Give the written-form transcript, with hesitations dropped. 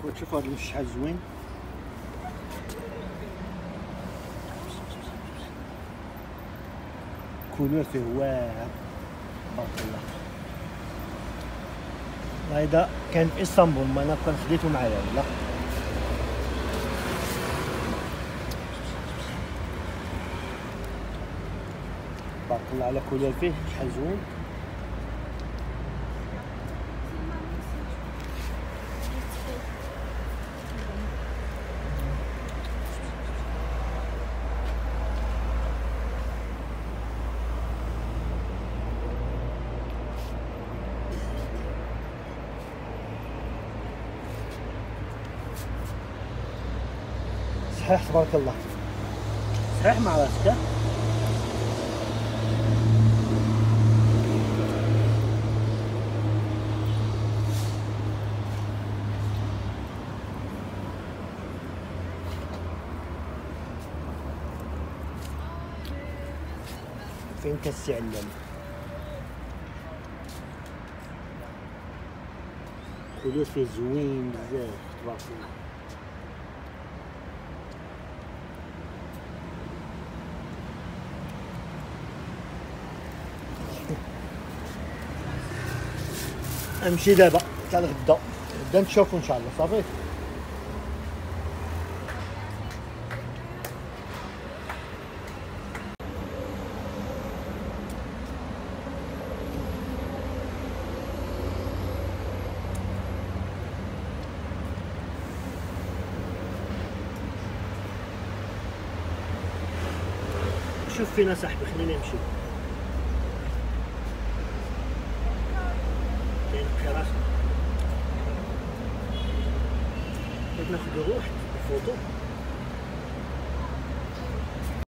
خويا شوف هذا شحال زوين. كولور فيه واعر تبارك الله. هذا كان في اسطنبول، ما انا كان خديته معايا ولا تبارك الله على كولور فيه شحال زوين. صحيح تبارك الله، صحيح مع راسك. فين كتعلم كولور فيه زوين بزاف تبارك الله. امشي دابا حتى لغدا، غدا نشوفو ان شاء الله. صافي شوف فينا صاحبي، خلينا نمشي. كاين قراصه، بغيت ناخذ واحد الفوطو.